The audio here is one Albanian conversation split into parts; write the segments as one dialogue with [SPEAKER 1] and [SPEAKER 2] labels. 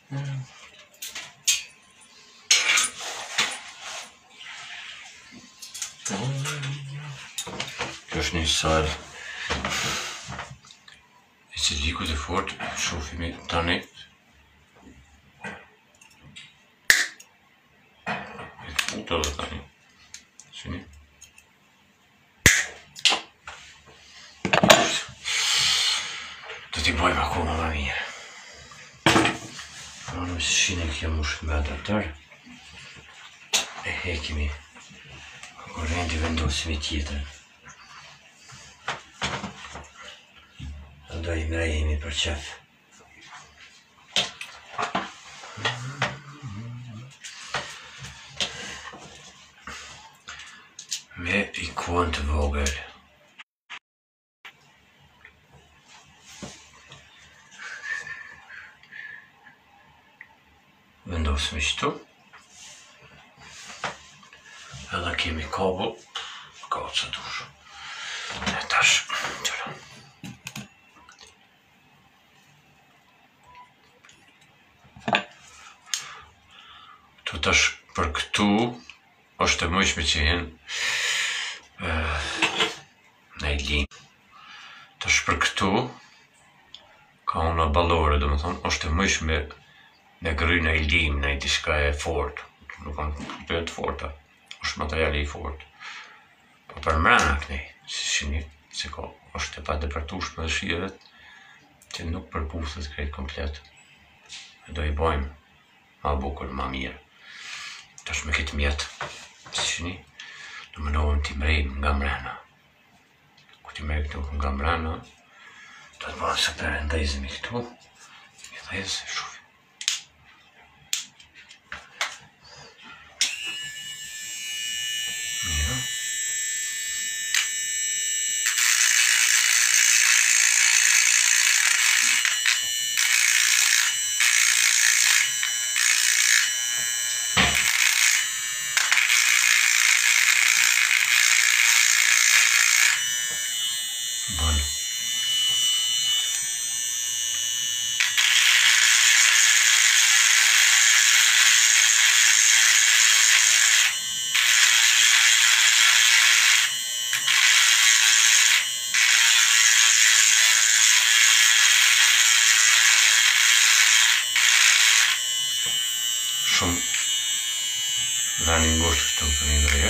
[SPEAKER 1] Dus nu zal is het liquide voort, schroef je met danat. Ik voel dat het dan niet. Zie je? Dat die boy mag komen maar weer. Nou, misschien ik je moest met dat daar. Ik me. Corrente vendo smetita. Dai mrehi mi për qef. Me ikonë të vogël. Vendosëm këtu. Edhe kemi kabull, ka që dush. E tash, qëra. Këtu tash për këtu, është e mëjshme që jenë në i lim. Tash për këtu, ka una ballore, do më thonë, është e mëjshme me gry në i lim, në i diska e fort. Nuk kanë të forta. është materiali i fort. Po për mrena kënej, si shini, se ka, është e pa depërtushme dhe shiret, që nuk përputhet krejt komplet. E do i bojmë ma bukur, ma mirë. Tash me këtë mjetë, si shini, do më nohëm t'i mrejmë nga mrena. Ku t'i mrejmë këtu nga mrena, do të bërë se për ndajzimi këtu, i dhejzë shumë. Shumë dhani ngusht këtu për një ndërje.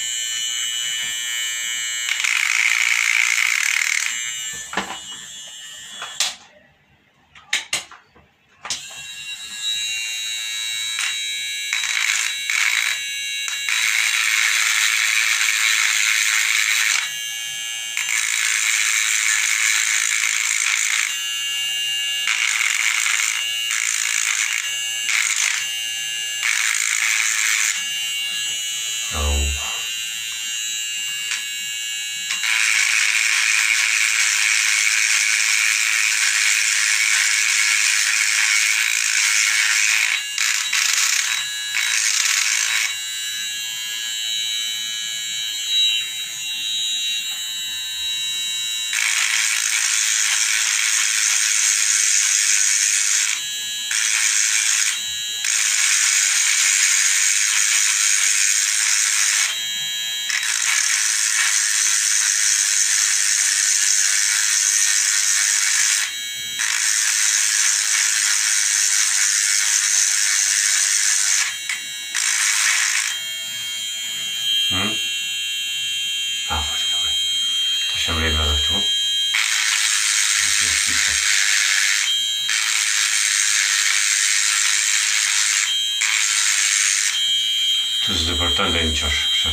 [SPEAKER 1] Të shëmrejmë edhe këtu. Të zdëpërtën dhe një qosh, kështu.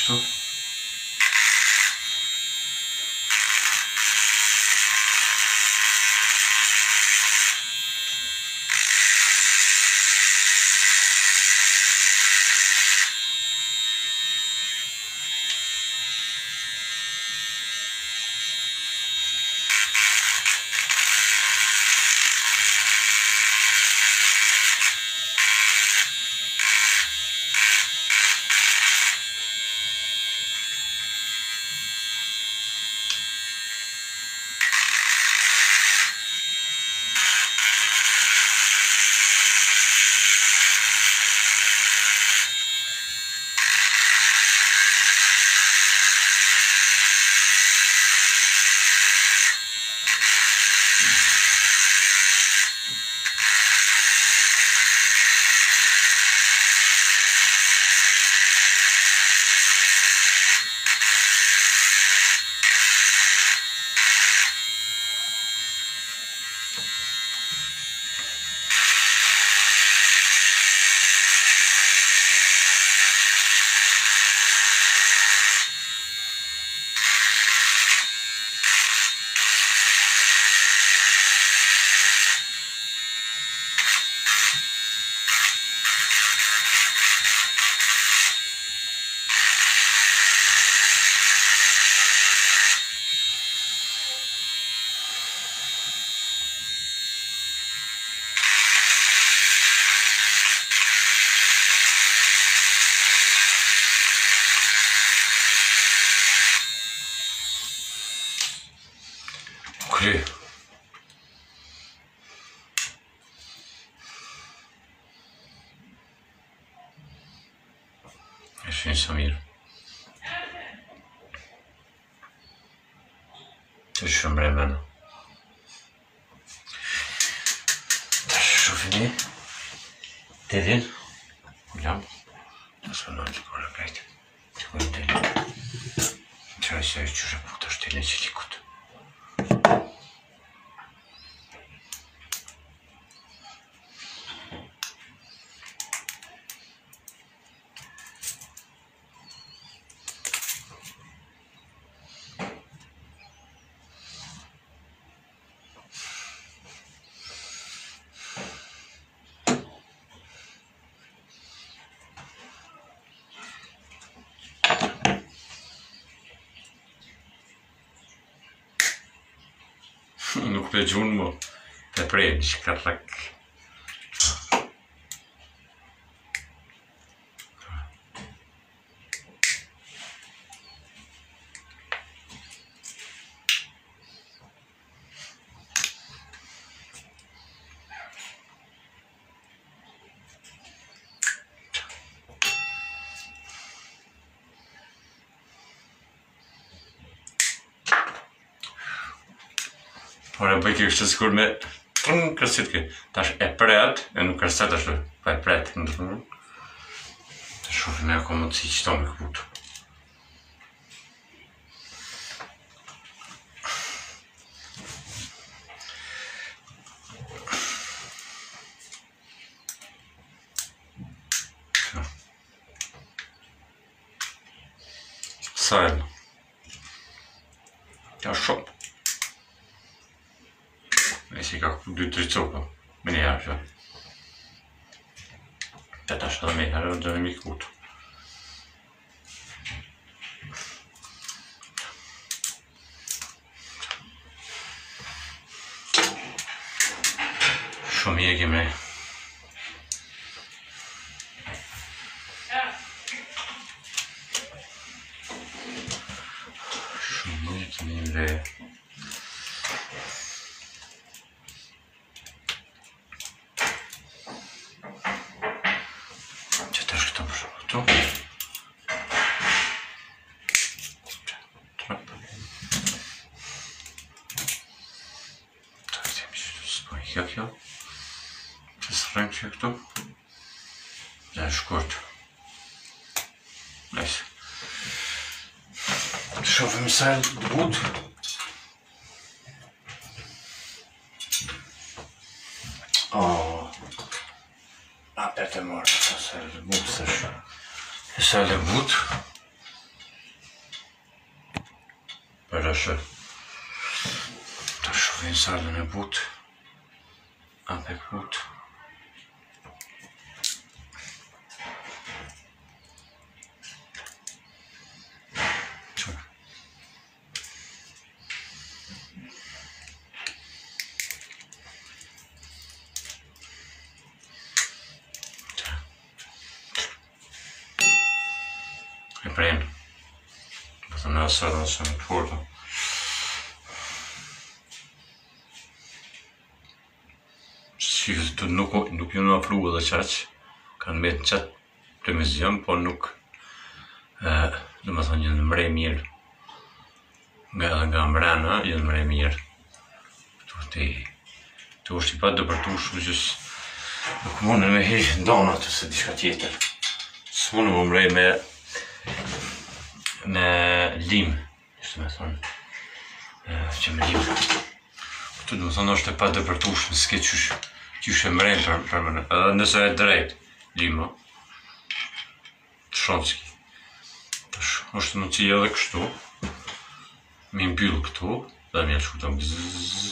[SPEAKER 1] kështu. Kry. Jeszcze nie Samir. Też się mremen. Też szufny. Dedin. Hocam. Nasıl olacak orada? Çok önemli. Çay içiyorum. Bu da işte ne çelikut. Nuk për gjunë mu, të prejnë që ka rak. Por e bëj kjo kështë sikur me kërësit kë. Tash e pret, e nuk kërësit ashtu, pa e pret. Të shofi me ako më të si qëto me këputu. Sajnë. Ja shumë. E si ka 2-3 copa, me një herë që. Të tash edhe me herë dhe dhe mi kutu. Shumë i e kemi. Shumë i e kemi dhe. Kjo që së rëngë që këtu dhe shkurt nëjse të shofim sajlë të but apet e morë sajlë të but sajlë të but Për është të shuvin sardën e but, ape but. E prenë, për të në sardën së në të forta. Shikët nuk ju në afru edhe qaq, kanë me të qatë premizion, po nuk, dhe më thonë, jënë mre mirë, nga mbrana, jënë mre mirë. Të është i pa dëpërtu shumë gjës, nuk mune me hejë danat ose diçka tjetër. Së mune më mrej me lim, ishte me thonë, që me lim. Këtu dhe më thonë është e pa dëpërtu shumë, s'ke qysh e mrejnë për mëne, edhe nëse e drejt, lima, të shonski. është më qi edhe kështu, mi mbyll këtu, dhe mi e shkutam bzzz,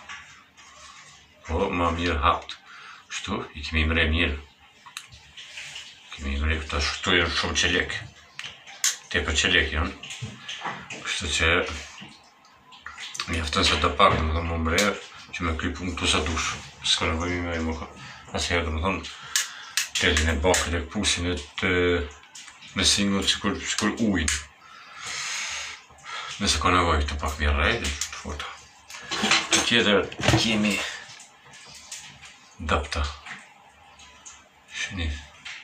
[SPEAKER 1] po ma mirë hapt, kështu, i kemi mre mirë. Kemi mre këta shtu janë shumë qelek, te për qelek janë, kështu që mi aftën se të pak, dhe më thonë më mre, që me kry punë këtu sa dush, s'ka nevoj mi me më ka, asherë dhe më thonë, telin e bakët e këpusin e të me singull qëkur ujnë. Nëse ka nevoj të pak mi rrej, dhe të fota. Të tjetër kemi dapta. Shini.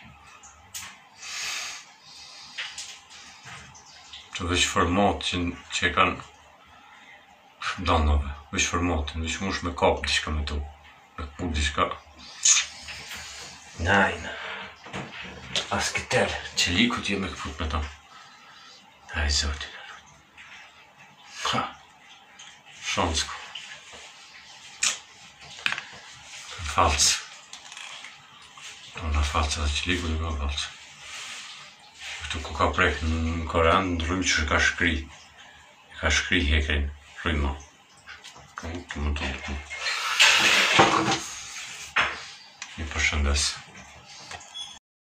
[SPEAKER 1] Të veç format që e kanë danove, veç formatin, veç mush me kap dishka me tu, me këpu dishka. Najnë. As këtër, që likut je me këput me ta. Aj, zotin. Ha, shonsko. Falc. Në falca dhe që likut e ka falca. Këtu ku ka prek në Koran, në rrymë që ka shkri. Ka shkri hekrin, rryma. Të më të. Një përshëndes.